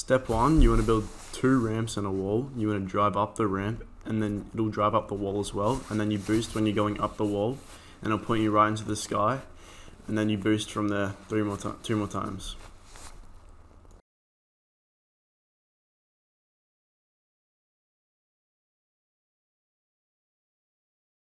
Step 1, you want to build 2 ramps and a wall. You want to drive up the ramp, and then it'll drive up the wall as well, and then you boost when you're going up the wall, and it'll point you right into the sky, and then you boost from there 2 more times.